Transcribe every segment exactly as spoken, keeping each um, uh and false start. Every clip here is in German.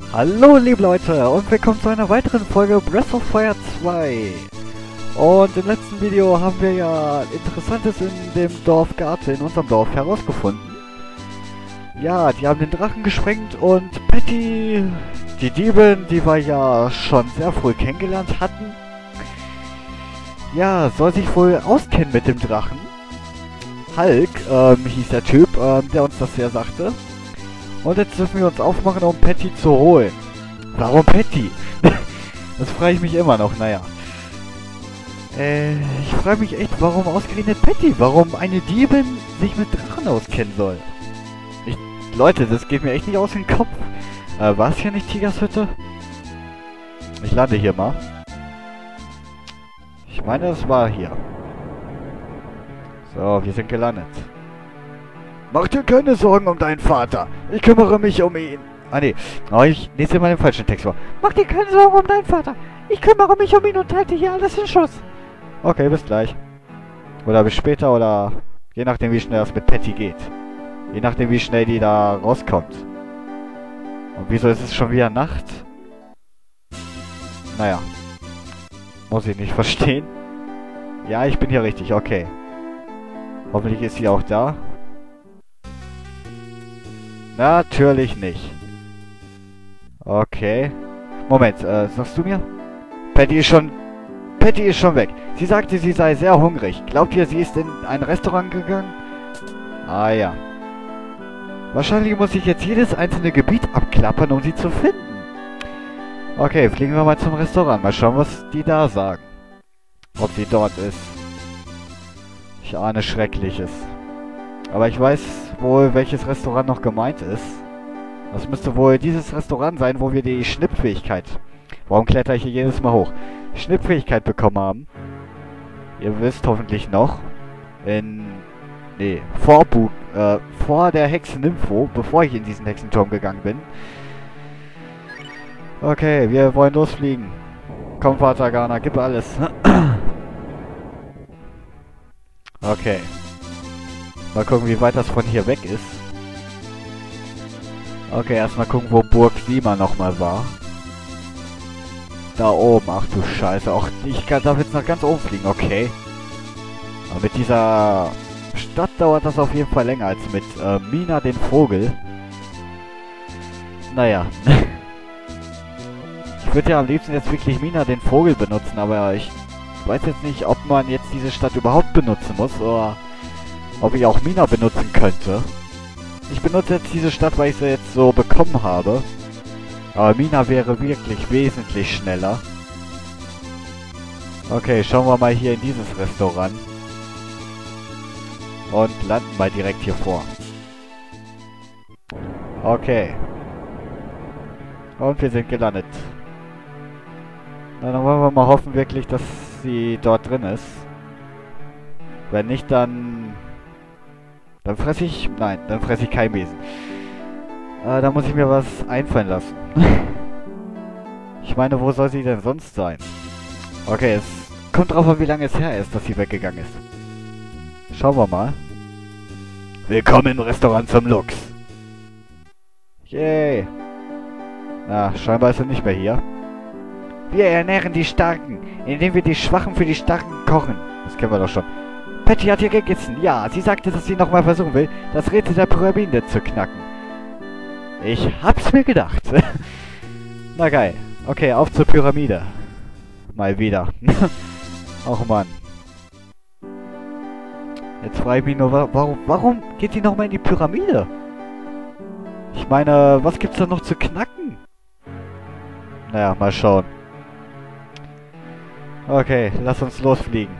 Hallo liebe Leute und willkommen zu einer weiteren Folge Breath of Fire zwei. Und im letzten Video haben wir ja Interessantes in dem Dorf Garte, in unserem Dorf, herausgefunden. Ja, die haben den Drachen gesprengt und Patty, die Diebin, die wir ja schon sehr früh kennengelernt hatten, ja, soll sich wohl auskennen mit dem Drachen. Hulk ähm, hieß der Typ, ähm, der uns das ja sagte. Und jetzt dürfen wir uns aufmachen, um Patty zu holen. Warum Patty? Das frage ich mich immer noch, naja. Äh, ich frage mich echt, warum ausgerechnet Patty? Warum eine Diebin sich mit Drachen auskennen soll? Ich, Leute, das geht mir echt nicht aus dem Kopf. Äh, war es hier nicht Tigers Hütte? Ich lande hier mal. Ich meine, es war hier. So, wir sind gelandet. Mach dir keine Sorgen um deinen Vater. Ich kümmere mich um ihn. Ah, nee. Oh, ich lese mal den falschen Text vor. Mach dir keine Sorgen um deinen Vater. Ich kümmere mich um ihn und halte hier alles in Schuss. Okay, bis gleich. Oder bis später oder... Je nachdem, wie schnell es mit Patty geht. Je nachdem, wie schnell die da rauskommt. Und wieso ist es schon wieder Nacht? Naja. Muss ich nicht verstehen. Ja, ich bin hier richtig. Okay. Hoffentlich ist sie auch da. Natürlich nicht. Okay. Moment, äh, sagst du mir? Patty ist schon... Patty ist schon weg. Sie sagte, sie sei sehr hungrig. Glaubt ihr, sie ist in ein Restaurant gegangen? Ah ja. Wahrscheinlich muss ich jetzt jedes einzelne Gebiet abklappern, um sie zu finden. Okay, fliegen wir mal zum Restaurant. Mal schauen, was die da sagen. Ob sie dort ist. Ich ahne Schreckliches. Aber ich weiß wohl, welches Restaurant noch gemeint ist. Das müsste wohl dieses Restaurant sein, wo wir die Schnippfähigkeit... Warum kletter ich hier jedes Mal hoch? Schnippfähigkeit bekommen haben. Ihr wisst hoffentlich noch. In... Nee, vor, Bu äh, vor der Hexen-Nympho, bevor ich in diesen Hexenturm gegangen bin. Okay, wir wollen losfliegen. Komm, Vater Garner, gib alles. Okay. Mal gucken, wie weit das von hier weg ist. Okay, erstmal gucken, wo Burg Sima nochmal war. Da oben, ach du Scheiße. Auch ich kann, darf jetzt nach ganz oben fliegen, okay. Aber mit dieser Stadt dauert das auf jeden Fall länger als mit äh, Mina den Vogel. Naja. Ich würde ja am liebsten jetzt wirklich Mina den Vogel benutzen, aber ich weiß jetzt nicht, ob man jetzt diese Stadt überhaupt benutzen muss, oder... Ob ich auch Mina benutzen könnte. Ich benutze jetzt diese Stadt, weil ich sie jetzt so bekommen habe. Aber Mina wäre wirklich wesentlich schneller. Okay, schauen wir mal hier in dieses Restaurant. Und landen mal direkt hier vor. Okay. Und wir sind gelandet. Na, dann wollen wir mal hoffen wirklich, dass sie dort drin ist. Wenn nicht, dann... Dann fresse ich... Nein, dann fresse ich kein Besen. Äh, da muss ich mir was einfallen lassen. Ich meine, wo soll sie denn sonst sein? Okay, es kommt drauf an, wie lange es her ist, dass sie weggegangen ist. Schauen wir mal. Willkommen im Restaurant zum Lux. Yay. Na, scheinbar ist sie nicht mehr hier. Wir ernähren die Starken, indem wir die Schwachen für die Starken kochen. Das kennen wir doch schon. Patty hat hier gegessen. Ja, sie sagte, dass sie nochmal versuchen will, das Rätsel der Pyramide zu knacken. Ich hab's mir gedacht. Na geil. Okay, auf zur Pyramide. Mal wieder. Och Mann. Jetzt frage ich mich nur, warum, warum geht die nochmal in die Pyramide? Ich meine, was gibt's da noch zu knacken? Naja, mal schauen. Okay, lass uns losfliegen.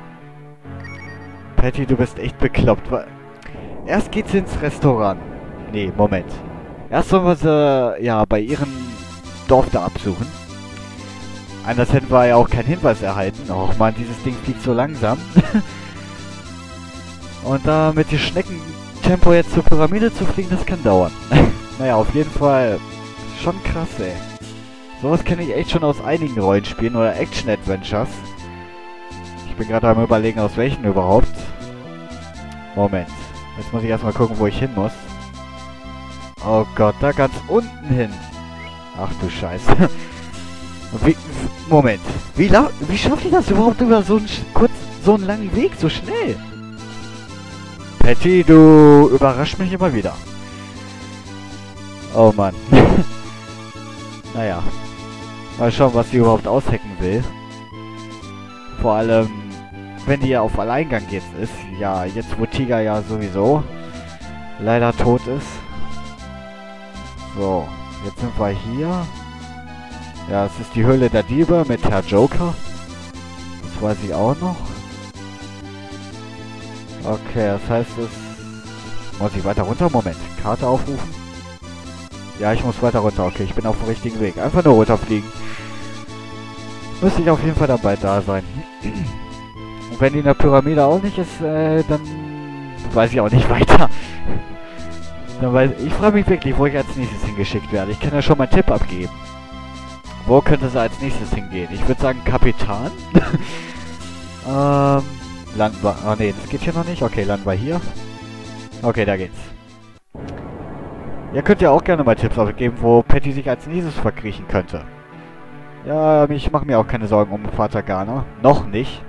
Patty, du bist echt bekloppt. Erst geht's ins Restaurant. Nee, Moment. Erst sollen wir sie, ja, bei ihrem Dorf da absuchen. Anders hätten wir ja auch keinen Hinweis erhalten. Och man, dieses Ding fliegt so langsam. Und da mit dem Schneckentempo jetzt zur Pyramide zu fliegen, das kann dauern. Naja, auf jeden Fall schon krass, ey. Sowas kenne ich echt schon aus einigen Rollenspielen oder Action-Adventures. Ich bin gerade am Überlegen, aus welchen überhaupt. Moment. Jetzt muss ich erstmal gucken, wo ich hin muss. Oh Gott, da ganz unten hin. Ach du Scheiße. Wie, Moment. Wie, wie schafft ihr das überhaupt über so einen kurz, so einen langen Weg so schnell? Patty, du überrascht mich immer wieder. Oh Mann. Naja. Mal schauen, was sie überhaupt aushacken will. Vor allem, wenn die ja auf Alleingang jetzt ist. Ja, jetzt wo Tiger ja sowieso leider tot ist. So, jetzt sind wir hier. Ja, es ist die Höhle der Diebe mit Herr Joker. Das weiß ich auch noch. Okay, das heißt es... Muss ich weiter runter? Moment. Karte aufrufen. Ja, ich muss weiter runter. Okay, ich bin auf dem richtigen Weg. Einfach nur runterfliegen. Müsste ich auf jeden Fall dabei da sein. Und wenn die in der Pyramide auch nicht ist, äh, dann weiß ich auch nicht weiter. Dann weiß ich frage mich wirklich, wo ich als nächstes hingeschickt werde. Ich kann ja schon mal einen Tipp abgeben. Wo könnte es als nächstes hingehen? Ich würde sagen Kapitan. ähm, landen wir... Ah ne, das geht hier noch nicht. Okay, landen wir hier. Okay, da geht's. Ihr könnt ja auch gerne mal Tipps abgeben, wo Patty sich als nächstes verkriechen könnte. Ja, ich mache mir auch keine Sorgen um Vater Garner. Noch nicht.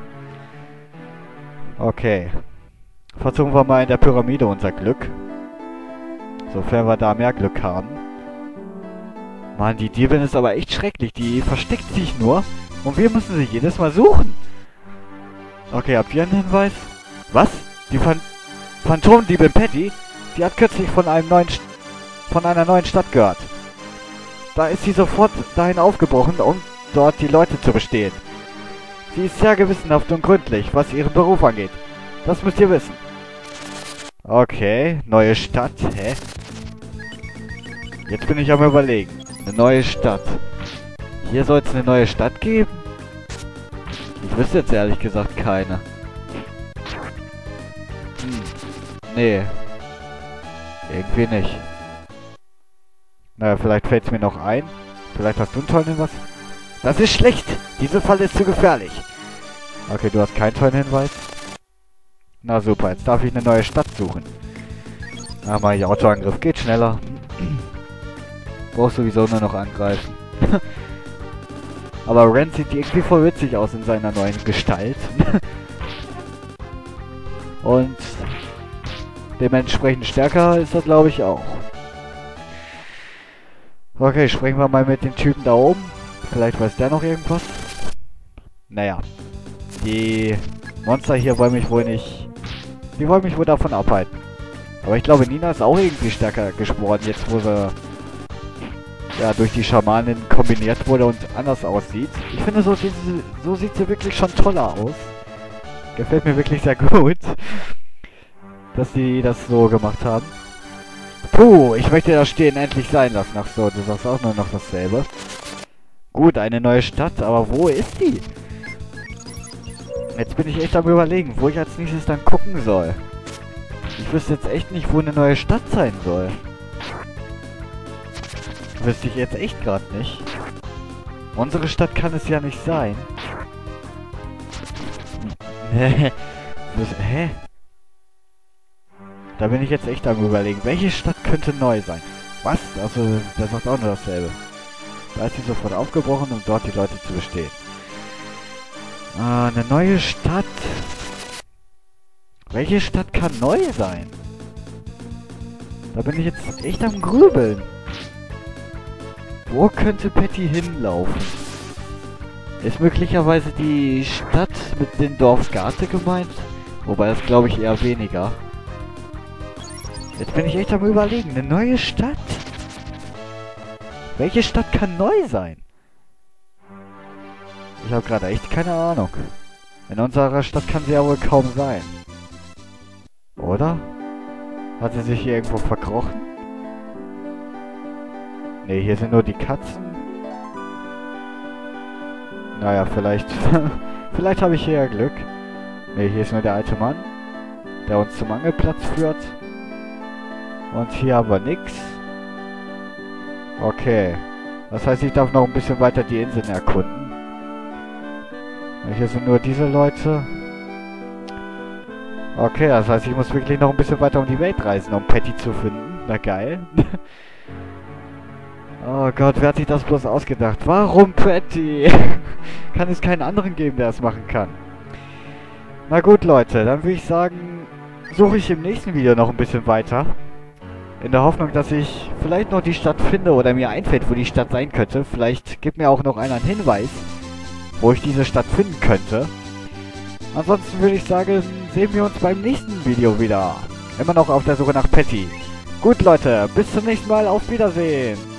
Okay. Versuchen wir mal in der Pyramide unser Glück. Sofern wir da mehr Glück haben. Mann, die Diebin ist aber echt schrecklich. Die versteckt sich nur und wir müssen sie jedes Mal suchen. Okay, habt ihr einen Hinweis? Was? Die Phan Phantomdiebin Patty? Sie hat kürzlich von einem neuen St von einer neuen Stadt gehört. Da ist sie sofort dahin aufgebrochen, um dort die Leute zu bestehlen. Sie ist sehr gewissenhaft und gründlich, was ihren Beruf angeht. Das müsst ihr wissen. Okay, neue Stadt, hä? Jetzt bin ich am Überlegen. Eine neue Stadt. Hier soll es eine neue Stadt geben? Ich wüsste jetzt ehrlich gesagt keine. Hm. Nee. Irgendwie nicht. Naja, vielleicht fällt es mir noch ein. Vielleicht hast du einen tollen Hinweis. Das ist schlecht! Diese Falle ist zu gefährlich. Okay, du hast keinen tollen Hinweis. Na super, jetzt darf ich eine neue Stadt suchen. Ah, mal hier Autoangriff. Geht schneller. Brauchst sowieso nur noch angreifen. Aber Ren sieht irgendwie voll witzig aus in seiner neuen Gestalt. Und dementsprechend stärker ist er, glaube ich, auch. Okay, sprechen wir mal mit dem Typen da oben. Vielleicht weiß der noch irgendwas. Naja. Die Monster hier wollen mich wohl nicht... Die wollen mich wohl davon abhalten. Aber ich glaube, Nina ist auch irgendwie stärker geschworen, jetzt wo sie... Ja, durch die Schamanin kombiniert wurde und anders aussieht. Ich finde, so sieht sie, so sieht sie wirklich schon toller aus. Gefällt mir wirklich sehr gut, dass die das so gemacht haben. Puh, ich möchte das Stehen endlich sein lassen. Ach so, du sagst auch nur noch dasselbe. Gut, eine neue Stadt, aber wo ist die? Jetzt bin ich echt am Überlegen, wo ich als nächstes dann gucken soll. Ich wüsste jetzt echt nicht, wo eine neue Stadt sein soll. Wüsste ich jetzt echt gerade nicht. Unsere Stadt kann es ja nicht sein. Hä? Hä? Da bin ich jetzt echt am Überlegen. Welche Stadt könnte neu sein? Was? Also, der sagt auch nur dasselbe. Da ist sie sofort aufgebrochen, um dort die Leute zu bestehen. Ah, eine neue Stadt. Welche Stadt kann neu sein? Da bin ich jetzt echt am Grübeln. Wo könnte Patty hinlaufen? Ist möglicherweise die Stadt mit dem Dorf Garte gemeint? Wobei das glaube ich eher weniger. Jetzt bin ich echt am Überlegen. Eine neue Stadt? Welche Stadt kann neu sein? Ich habe gerade echt keine Ahnung. In unserer Stadt kann sie ja wohl kaum sein. Oder? Hat sie sich hier irgendwo verkrochen? Ne, hier sind nur die Katzen. Naja, vielleicht... vielleicht habe ich hier ja Glück. Ne, hier ist nur der alte Mann, der uns zum Angelplatz führt. Und hier haben wir nix. Okay. Das heißt, ich darf noch ein bisschen weiter die Inseln erkunden. Hier sind nur diese Leute. Okay, das heißt, ich muss wirklich noch ein bisschen weiter um die Welt reisen, um Patty zu finden. Na geil. Oh Gott, wer hat sich das bloß ausgedacht? Warum Patty? Kann es keinen anderen geben, der es machen kann? Na gut, Leute, dann würde ich sagen, suche ich im nächsten Video noch ein bisschen weiter. In der Hoffnung, dass ich vielleicht noch die Stadt finde oder mir einfällt, wo die Stadt sein könnte. Vielleicht gibt mir auch noch einer einen Hinweis, wo ich diese Stadt finden könnte. Ansonsten würde ich sagen, sehen wir uns beim nächsten Video wieder. Immer noch auf der Suche nach Patty. Gut, Leute, bis zum nächsten Mal. Auf Wiedersehen.